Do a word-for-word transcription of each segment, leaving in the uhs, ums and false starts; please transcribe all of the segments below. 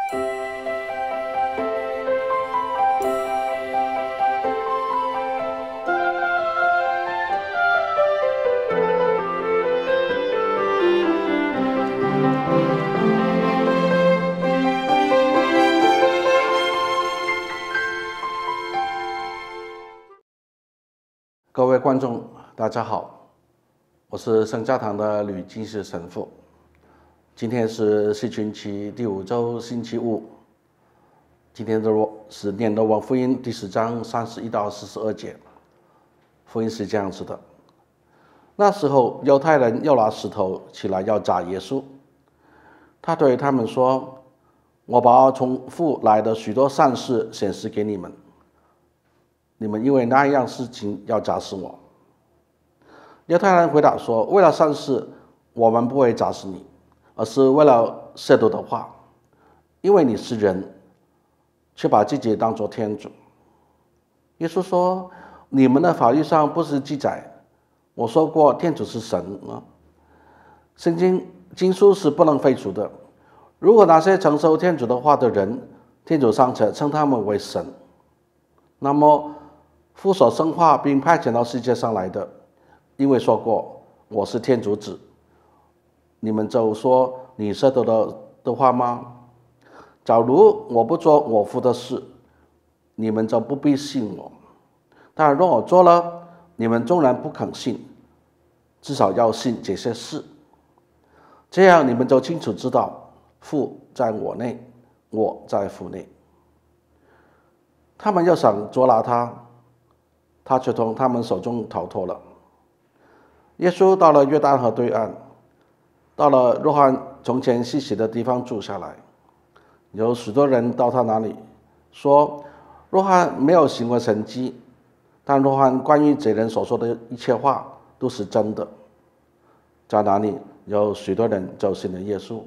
各位观众，大家好，我是圣教堂的吕金石神父。今天是四旬期第五周星期五。今天的是念罗马福音第十章三十一到四十二节。福音是这样子的：那时候，犹太人又拿石头起来要砸耶稣。他对他们说：“我把从父来的许多善事显示给你们。你们因为那样事情要砸死我。”犹太人回答说：“为了善事，我们不会砸死你，而是为了亵渎的话，因为你是人，却把自己当作天主。”耶稣说：“你们的法律上不是记载我说过天主是神吗？圣经经书是不能废除的。如果那些承受天主的话的人，天主尚且称他们为神，那么父所生化并派遣到世界上来的，因为说过我是天主子，你们就说你亵渎的的话吗？假如我不做我父的事，你们就不必信我；但若我做了，你们纵然不肯信，至少要信这些事。这样你们就清楚知道父在我内，我在父内。”他们又想捉拿他，他却从他们手中逃脱了。耶稣到了约旦河对岸，到了若翰从前施洗的地方住下来。有许多人到他那里说：“若翰没有行过神迹，但若翰关于这人所说的一切话都是真的。”在那里有许多人就信了耶稣。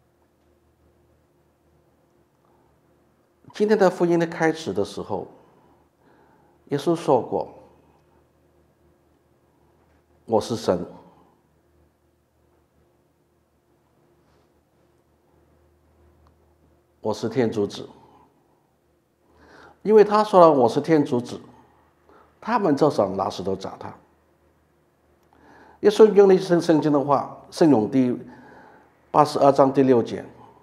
今天的福音的开始的时候，耶稣说过：“我是神。”我是天主子。因为他说了我是天主子，他们就想拿石头砸他。耶稣用了一圣圣经的话，圣咏第八十二章第六节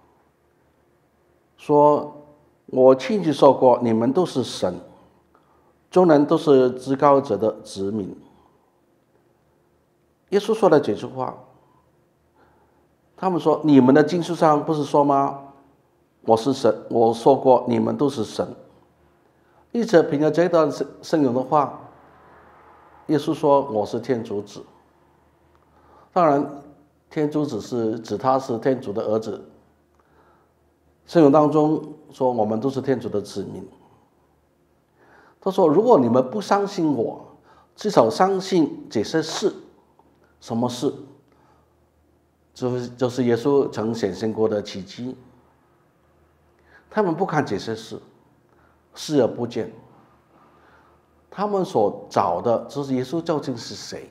说：“我亲自说过，你们都是神，众人都是至高者的子民。”耶稣说了这句话，他们说：“你们的经书上不是说吗？我是神，我说过你们都是神。”一直凭着这段圣咏的话，耶稣说：“我是天主子。”当然，天主子是指他是天主的儿子。圣咏当中说我们都是天主的子民。他说：“如果你们不相信我，至少相信这些事。”什么事？就是就是耶稣曾显现过的奇迹。他们不看这些事，视而不见。他们所找的就是耶稣究竟是谁。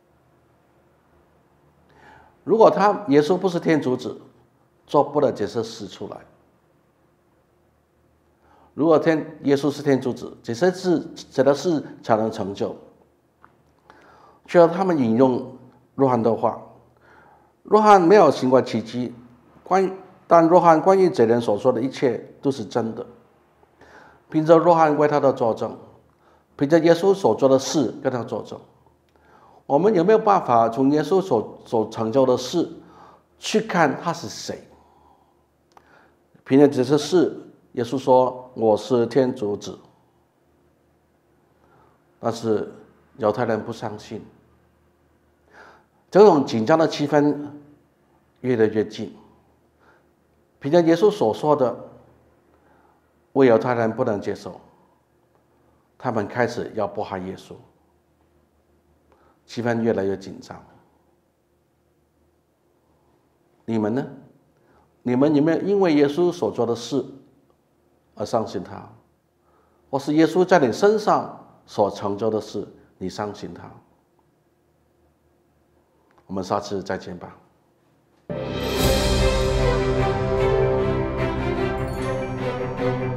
如果他耶稣不是天主子，做不了这些事出来。如果天耶稣是天主子，这些事这些事才能成就。需要他们引用若翰的话，若翰没有行过奇迹，关但若翰关于这人所说的一切都是真的。凭着若翰为他的作证，凭着耶稣所做的事跟他作证，我们有没有办法从耶稣所所成就的事去看他是谁？凭着这些事，耶稣说我是天主子。但是犹太人不相信，这种紧张的气氛越来越近。凭着耶稣所说的，为犹太人不能接受，他们开始要迫害耶稣，气氛越来越紧张。你们呢？你们有没有因为耶稣所做的事而相信他？或是耶稣在你身上所成就的事，你相信他？我们下次再见吧。 拜。